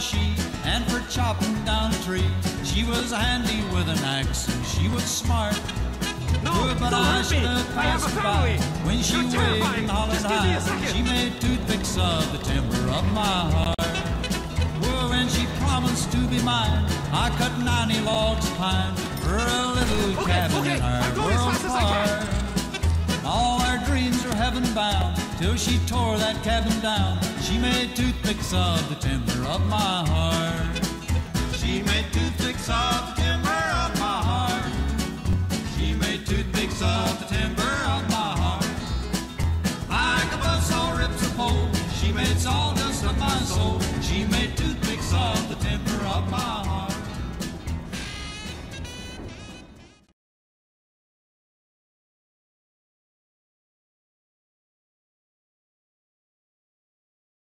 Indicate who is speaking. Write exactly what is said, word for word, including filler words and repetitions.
Speaker 1: she, and for chopping down a tree. She was handy with an axe, and she was smart.
Speaker 2: No,
Speaker 1: Good, but
Speaker 2: don't
Speaker 1: I
Speaker 2: hurt
Speaker 1: should
Speaker 2: me.
Speaker 1: have
Speaker 2: I have
Speaker 1: passed
Speaker 2: a
Speaker 1: her by
Speaker 2: family.
Speaker 1: when she
Speaker 2: You're
Speaker 1: waved
Speaker 2: terrifying.
Speaker 1: and hollered
Speaker 2: Just give me a
Speaker 1: high.
Speaker 2: second.
Speaker 1: She made toothpicks of the timber of my heart. Well, when she promised to be mine, I cut ninety logs of pine for a little
Speaker 2: Okay,
Speaker 1: cabin
Speaker 2: okay,
Speaker 1: in our
Speaker 2: I'm going as
Speaker 1: world
Speaker 2: fast as I can.
Speaker 1: apart. All our dreams are heaven bound till she tore that cabin down. She made toothpicks of the timber of my heart. She made toothpicks of the